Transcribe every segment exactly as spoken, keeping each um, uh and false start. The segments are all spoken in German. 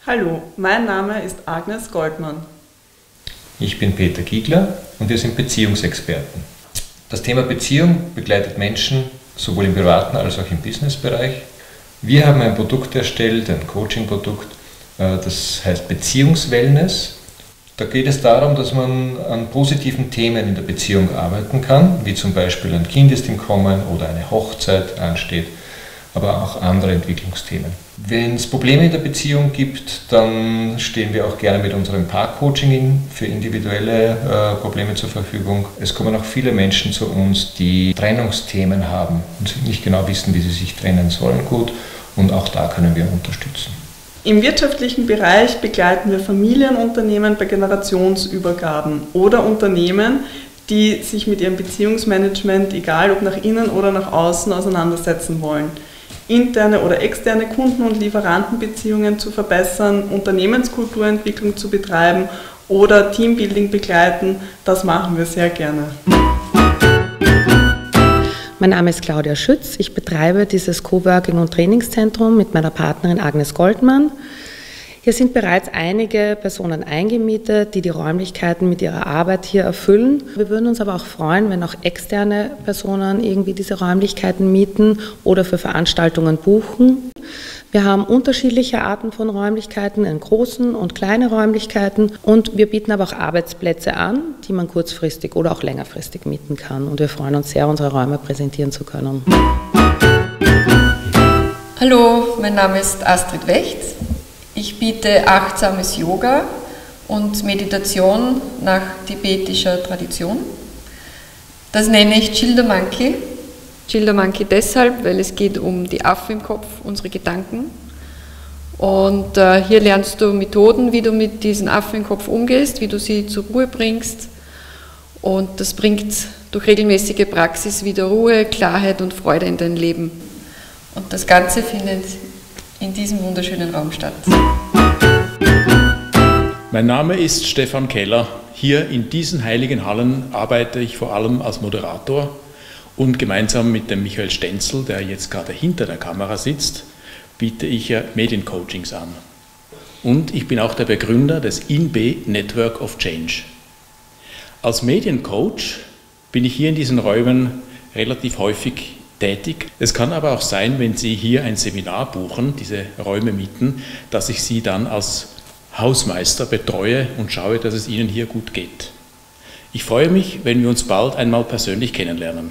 Hallo, mein Name ist Agnes Goldmann. Ich bin Peter Giegler und wir sind Beziehungsexperten. Das Thema Beziehung begleitet Menschen sowohl im privaten als auch im Businessbereich. Wir haben ein Produkt erstellt, ein Coaching-Produkt, das heißt Beziehungswellness. Da geht es darum, dass man an positiven Themen in der Beziehung arbeiten kann, wie zum Beispiel ein Kind ist im Kommen oder eine Hochzeit ansteht, aber auch andere Entwicklungsthemen. Wenn es Probleme in der Beziehung gibt, dann stehen wir auch gerne mit unserem Paar-Coaching für individuelle äh, Probleme zur Verfügung. Es kommen auch viele Menschen zu uns, die Trennungsthemen haben und nicht genau wissen, wie sie sich trennen sollen gut, und auch da können wir unterstützen. Im wirtschaftlichen Bereich begleiten wir Familienunternehmen bei Generationsübergaben oder Unternehmen, die sich mit ihrem Beziehungsmanagement, egal ob nach innen oder nach außen, auseinandersetzen wollen. Interne oder externe Kunden- und Lieferantenbeziehungen zu verbessern, Unternehmenskulturentwicklung zu betreiben oder Teambuilding begleiten, das machen wir sehr gerne. Mein Name ist Claudia Schütz. Ich betreibe dieses Coworking- und Trainingszentrum mit meiner Partnerin Agnes Goldmann. Hier sind bereits einige Personen eingemietet, die die Räumlichkeiten mit ihrer Arbeit hier erfüllen. Wir würden uns aber auch freuen, wenn auch externe Personen irgendwie diese Räumlichkeiten mieten oder für Veranstaltungen buchen. Wir haben unterschiedliche Arten von Räumlichkeiten, in großen und kleine Räumlichkeiten, und wir bieten aber auch Arbeitsplätze an, die man kurzfristig oder auch längerfristig mieten kann. Und wir freuen uns sehr, unsere Räume präsentieren zu können. Hallo, mein Name ist Astrid Wecht. Ich biete achtsames Yoga und Meditation nach tibetischer Tradition. Das nenne ich Chill the Monkey. Chill the Monkey deshalb, weil es geht um die Affen im Kopf, unsere Gedanken. Und äh, hier lernst du Methoden, wie du mit diesen Affen im Kopf umgehst, wie du sie zur Ruhe bringst. Und das bringt durch regelmäßige Praxis wieder Ruhe, Klarheit und Freude in dein Leben. Und das Ganze findet in diesem wunderschönen Raum statt. Mein Name ist Stefan Keller. Hier in diesen heiligen Hallen arbeite ich vor allem als Moderator und gemeinsam mit dem Michael Stenzel, der jetzt gerade hinter der Kamera sitzt, biete ich Mediencoachings an. Und ich bin auch der Begründer des I N B Network of Change. Als Mediencoach bin ich hier in diesen Räumen relativ häufig tätig. Es kann aber auch sein, wenn Sie hier ein Seminar buchen, diese Räume mieten, dass ich Sie dann als Hausmeister betreue und schaue, dass es Ihnen hier gut geht. Ich freue mich, wenn wir uns bald einmal persönlich kennenlernen.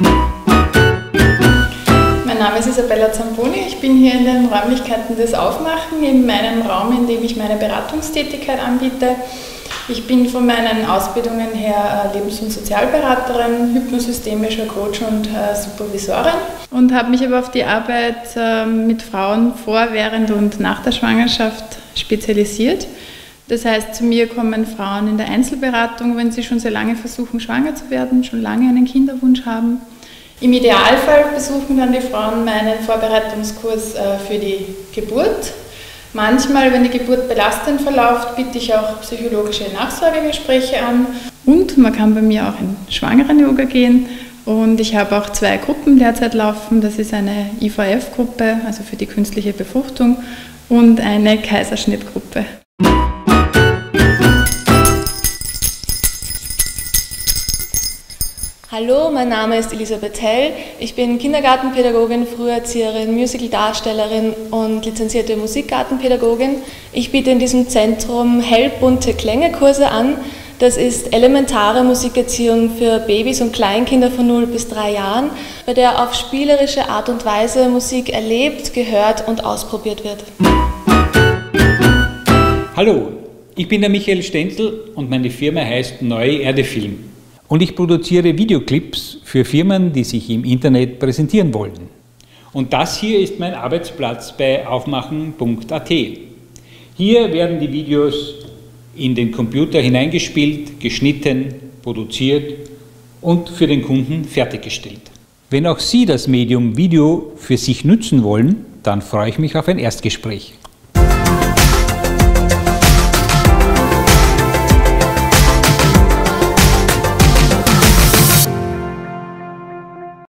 Mein Name ist Isabella Zamboni. Ich bin hier in den Räumlichkeiten des Aufmachen, in meinem Raum, in dem ich meine Beratungstätigkeit anbiete. Ich bin von meinen Ausbildungen her Lebens- und Sozialberaterin, hypnosystemischer Coach und Supervisorin und habe mich aber auf die Arbeit mit Frauen vor, während und nach der Schwangerschaft spezialisiert. Das heißt, zu mir kommen Frauen in der Einzelberatung, wenn sie schon sehr lange versuchen, schwanger zu werden, schon lange einen Kinderwunsch haben. Im Idealfall besuchen dann die Frauen meinen Vorbereitungskurs für die Geburt. Manchmal, wenn die Geburt belastend verläuft, biete ich auch psychologische Nachsorgegespräche an. Und man kann bei mir auch in Schwangeren-Yoga gehen. Und ich habe auch zwei Gruppen derzeit laufen. Das ist eine I V F-Gruppe, also für die künstliche Befruchtung, und eine Kaiserschnittgruppe. Hallo, mein Name ist Elisabeth Hell. Ich bin Kindergartenpädagogin, Früherzieherin, Musicaldarstellerin und lizenzierte Musikgartenpädagogin. Ich biete in diesem Zentrum hellbunte Klänge-Kurse an. Das ist elementare Musikerziehung für Babys und Kleinkinder von null bis drei Jahren, bei der auf spielerische Art und Weise Musik erlebt, gehört und ausprobiert wird. Hallo, ich bin der Michael Stenzel und meine Firma heißt Neue Erde Film. Und ich produziere Videoclips für Firmen, die sich im Internet präsentieren wollen. Und das hier ist mein Arbeitsplatz bei aufmachen punkt a t. Hier werden die Videos in den Computer hineingespielt, geschnitten, produziert und für den Kunden fertiggestellt. Wenn auch Sie das Medium Video für sich nutzen wollen, dann freue ich mich auf ein Erstgespräch.